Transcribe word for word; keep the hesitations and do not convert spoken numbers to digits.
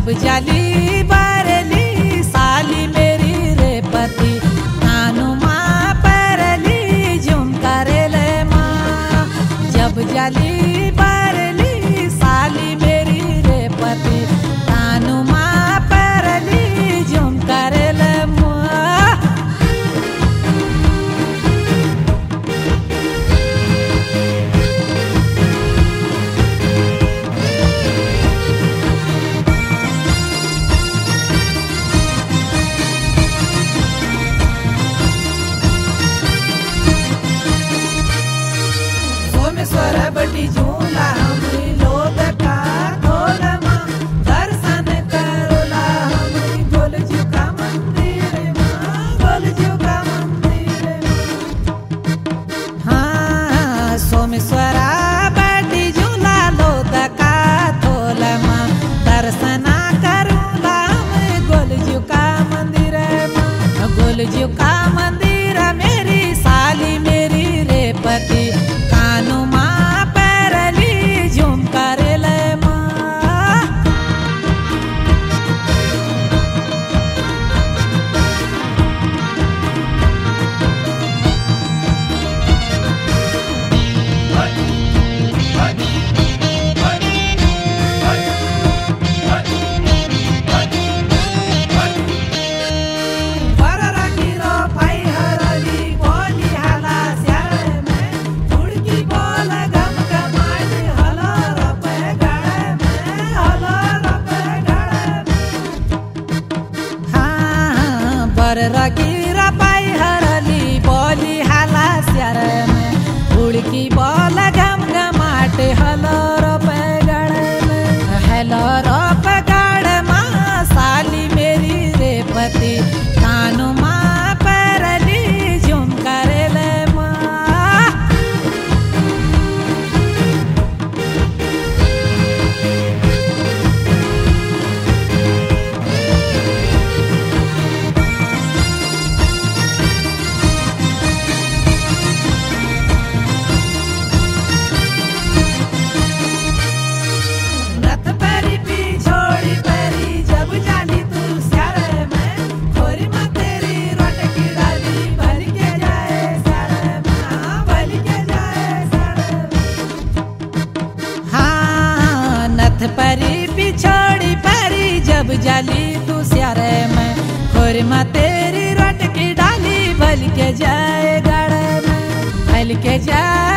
जब जाली बरली साली मेरी रे पति कानू माँ परली झुम करेले माँ। जब जाली बरली साली मेरी रे पति कानू माँ परली झुम करेले माँ। सोमेश्वर बटी झूला हमरी लोद का खोल माँ दर्शन करोला हमरी गोलजू का मंदिर माँ गोलजू का मंदिर माँ। हाँ सोमेश्वर बटी झूला लोद का खोल माँ दर्शन करोला हमरी गोलजू का मंदिर माँ। गोलजू का मंदिर मेरी साली मेरी रे पति कानू माँ परली झुम करेले माँ। रकीरा पाई हरली बोली हाला स्यार में उड़की बोल गम गमाटे हलो रोपे गड़ में हेलो रोप गड़ माँ साली मेरी रे पति कानू माँ परली झुम करेले माँ। परी पिछोड़ी परी जब जाली तू स्यारे में खोर माँ तेरी रोट की डाली भल के जाए गड़ में भल के जाए